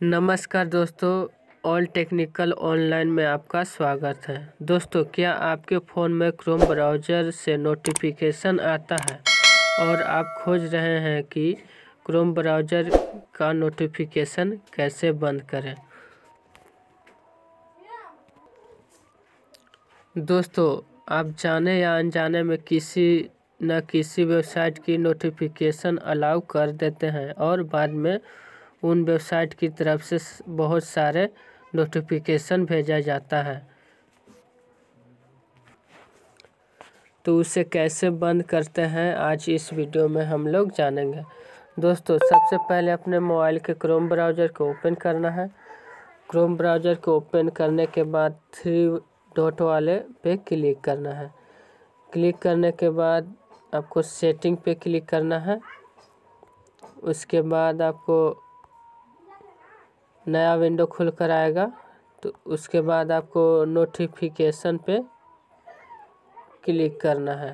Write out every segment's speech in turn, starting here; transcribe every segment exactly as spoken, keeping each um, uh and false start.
नमस्कार दोस्तों, all technical online में आपका स्वागत है। दोस्तों, क्या आपके फ़ोन में क्रोम ब्राउज़र से नोटिफिकेशन आता है और आप खोज रहे हैं कि क्रोम ब्राउज़र का नोटिफिकेशन कैसे बंद करें? दोस्तों, आप जाने या अनजाने में किसी न किसी वेबसाइट की नोटिफिकेशन अलाउ कर देते हैं और बाद में उन वेबसाइट की तरफ से बहुत सारे नोटिफिकेशन भेजा जाता है। तो उसे कैसे बंद करते हैं, आज इस वीडियो में हम लोग जानेंगे। दोस्तों, सबसे पहले अपने मोबाइल के क्रोम ब्राउज़र को ओपन करना है। क्रोम ब्राउज़र को ओपन करने के बाद थ्री डॉट वाले पे क्लिक करना है। क्लिक करने के बाद आपको सेटिंग पे क्लिक करना है। उसके बाद आपको नया विंडो खुल कर आएगा। तो उसके बाद आपको नोटिफिकेशन पे क्लिक करना है।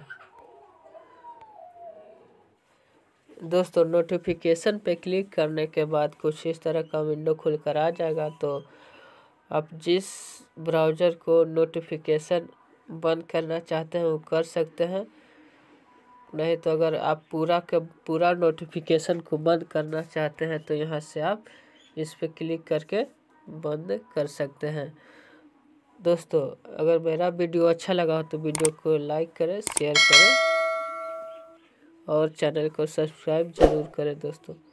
दोस्तों, नोटिफिकेशन पे क्लिक करने के बाद कुछ इस तरह का विंडो खुल कर आ जाएगा। तो आप जिस ब्राउज़र को नोटिफिकेशन बंद करना चाहते हैं वो कर सकते हैं, नहीं तो अगर आप पूरा के पूरा नोटिफिकेशन को बंद करना चाहते हैं तो यहाँ से आप इस पे क्लिक करके बंद कर सकते हैं। दोस्तों, अगर मेरा वीडियो अच्छा लगा हो तो वीडियो को लाइक करें, शेयर करें और चैनल को सब्सक्राइब जरूर करें दोस्तों।